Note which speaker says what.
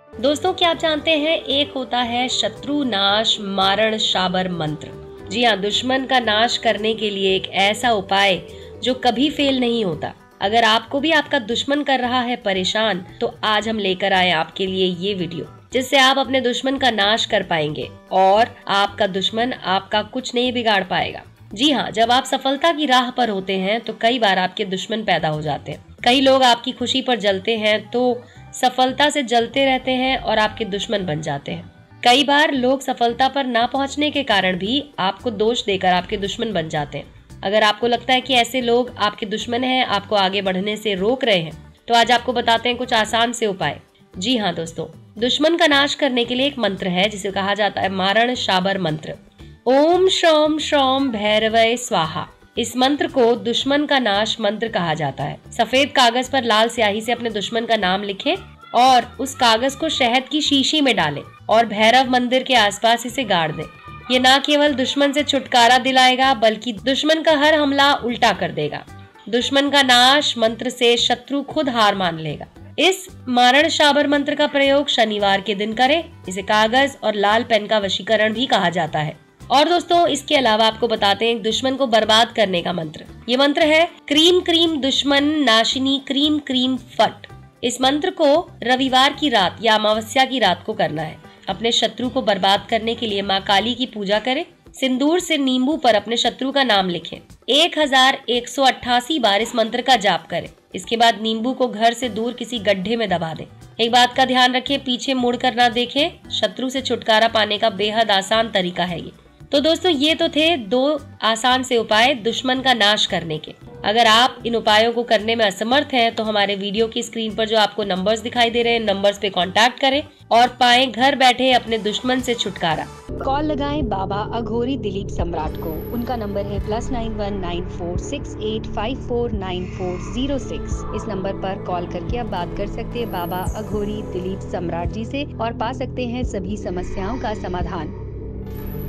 Speaker 1: दोस्तों, क्या आप जानते हैं एक होता है शत्रु नाश मारण शाबर मंत्र। जी हाँ, दुश्मन का नाश करने के लिए एक ऐसा उपाय जो कभी फेल नहीं होता। अगर आपको भी आपका दुश्मन कर रहा है परेशान, तो आज हम लेकर आए आपके लिए ये वीडियो, जिससे आप अपने दुश्मन का नाश कर पाएंगे और आपका दुश्मन आपका कुछ नहीं बिगाड़ पाएगा। जी हाँ, जब आप सफलता की राह पर होते हैं तो कई बार आपके दुश्मन पैदा हो जाते हैं। कई लोग आपकी खुशी पर जलते हैं तो सफलता से जलते रहते हैं और आपके दुश्मन बन जाते हैं। कई बार लोग सफलता पर ना पहुंचने के कारण भी आपको दोष देकर आपके दुश्मन बन जाते हैं। अगर आपको लगता है कि ऐसे लोग आपके दुश्मन हैं, आपको आगे बढ़ने से रोक रहे हैं, तो आज आपको बताते हैं कुछ आसान से उपाय। जी हाँ दोस्तों, दुश्मन का नाश करने के लिए एक मंत्र है जिसे कहा जाता है मारण शाबर मंत्र। ओम शौम शौम भैरवय स्वाहा। इस मंत्र को दुश्मन का नाश मंत्र कहा जाता है। सफेद कागज पर लाल स्याही से अपने दुश्मन का नाम लिखें और उस कागज को शहद की शीशी में डालें और भैरव मंदिर के आसपास इसे गाड़ दें। ये न केवल दुश्मन से छुटकारा दिलाएगा, बल्कि दुश्मन का हर हमला उल्टा कर देगा। दुश्मन का नाश मंत्र से शत्रु खुद हार मान लेगा। इस मारण शाबर मंत्र का प्रयोग शनिवार के दिन करें। इसे कागज और लाल पेन का वशीकरण भी कहा जाता है। और दोस्तों, इसके अलावा आपको बताते हैं दुश्मन को बर्बाद करने का मंत्र। ये मंत्र है क्रीम क्रीम दुश्मन नाशिनी क्रीम क्रीम फट। इस मंत्र को रविवार की रात या अमावस्या की रात को करना है। अपने शत्रु को बर्बाद करने के लिए माँ काली की पूजा करें। सिंदूर से नींबू पर अपने शत्रु का नाम लिखें। 1188 बार इस मंत्र का जाप करें। इसके बाद नींबू को घर से दूर किसी गड्ढे में दबा दें। एक बात का ध्यान रखें, पीछे मुड़कर ना देखें। शत्रु से छुटकारा पाने का बेहद आसान तरीका है ये। तो दोस्तों, ये तो थे 2 आसान से उपाय दुश्मन का नाश करने के। अगर आप इन उपायों को करने में असमर्थ हैं, तो हमारे वीडियो की स्क्रीन पर जो आपको नंबर्स दिखाई दे रहे हैं, नंबर्स पे कांटेक्ट करें और पाएं घर बैठे अपने दुश्मन से छुटकारा।
Speaker 2: कॉल लगाएं बाबा अघोरी दिलीप सम्राट को। उनका नंबर है +91 9468549406। इस नंबर पर कॉल करके आप बात कर सकते हैं बाबा अघोरी दिलीप सम्राट जी से और पा सकते हैं सभी समस्याओं का समाधान।